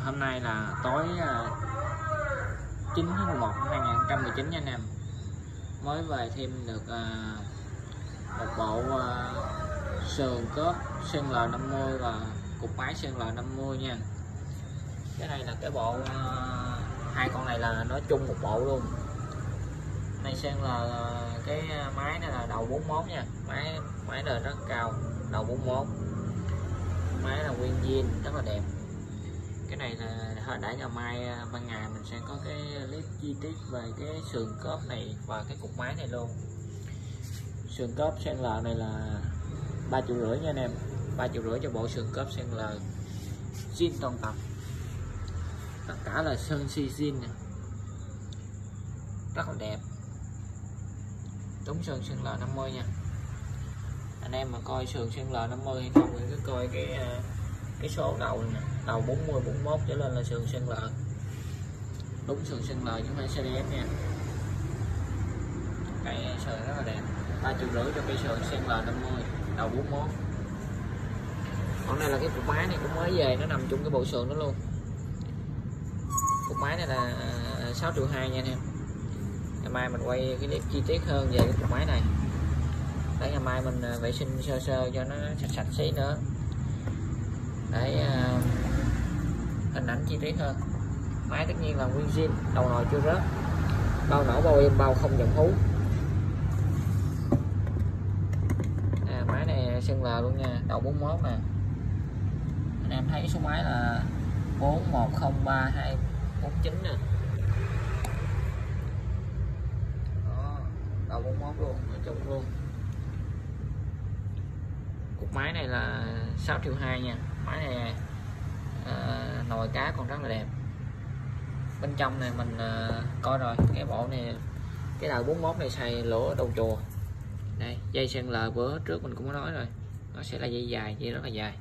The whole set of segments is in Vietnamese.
Hôm nay là tối 9 tháng 11 năm 2019 nha anh em. Mới về thêm được một bộ sườn cớp Sơn L50 và cục máy Sơn L50 nha. Cái này là cái bộ hai con này là nói chung một bộ luôn. Này Sơn là cái máy này là đầu 41 nha, máy là rất cao, đầu 41, máy là nguyên zin rất là đẹp. Cái này là để ngày mai ban ngày mình sẽ có cái clip chi tiết về cái sườn cớp này và cái cục máy này luôn. Sườn cớp Sơn L này là 3,5 triệu nha anh em, 3,5 triệu cho bộ sườn cớp Sơn L zin toàn tập, tất cả là sơn xi zin nè, rất là đẹp, đúng sườn Sơn L50 nha. Anh em mà coi sườn Sơn L50 hay không thì cứ coi cái số đầu này nè, đầu 40 41 trở lên là sườn Sơn L, đúng sườn Sơn L chứ không phải CDF nha. Cây sườn rất là đẹp, 3,5 triệu cho cây sườn Sơn L50 đầu 41. Còn này là cái cục máy này cũng mới về, nó nằm chung cái bộ sườn đó luôn. Cục máy này là 6,2 triệu nha anh em. Ngày mai mình quay cái clip chi tiết hơn về cái cục máy này, để ngày mai mình vệ sinh sơ sơ cho nó sạch xí nữa, để hình ảnh chi tiết hơn. Máy tất nhiên là nguyên zin, đầu nồi chưa rớt, bao nổ bao êm, bao không giọng hú. Máy này Sơn L luôn nha, đầu 41 nè. Anh em thấy số máy là 41032449 nè. Đó, đầu 41 luôn, ở chung luôn. Cục máy này là 6,2 triệu nha. Máy này nồi cá còn rất là đẹp. Bên trong này mình coi rồi, cái bộ này, cái đầu 41 này xài lỗ đầu chùa. Đây, dây Sơn L bữa trước mình cũng có nói rồi, nó sẽ là dây dài, dây rất là dài.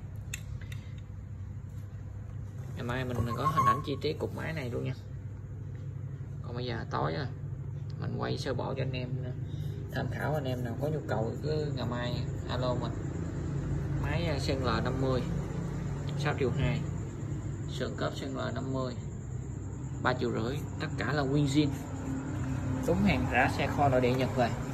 Ngày mai mình có hình ảnh chi tiết cục máy này luôn nha. Còn bây giờ tối rồi, mình quay sơ bộ cho anh em tham khảo. Anh em nào có nhu cầu cứ ngày mai alo mình. Máy Sơn L50 6,2 triệu, sườn cớp Sơn L50 3,5 triệu, tất cả là nguyên zin, đúng hàng rã xe kho nội địa Nhật về.